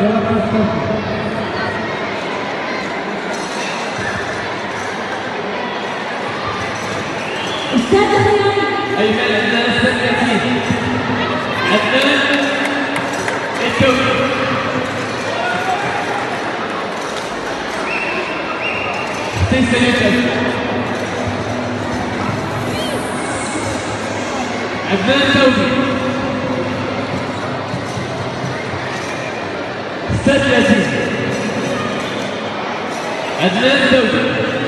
أيمن عندنا أستاذ ياسين عدنان التوفيق حسين يوسف عدنان التوفيق أستاذ ياسين عدنان التوفيق